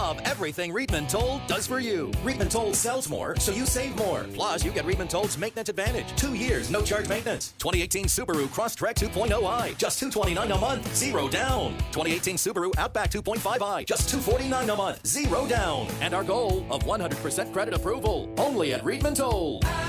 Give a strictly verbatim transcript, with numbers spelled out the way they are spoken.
Love everything Riedman Toll does for you. Riedman Toll sells more, so you save more. Plus, you get Riedman Toll's Maintenance Advantage. Two years, no charge maintenance. twenty eighteen Subaru Crosstrek two point oh i, just two hundred twenty-nine dollars a month, zero down. twenty eighteen Subaru Outback two point five i, just two hundred forty-nine dollars a month, zero down. And our goal of one hundred percent credit approval, only at Riedman Toll.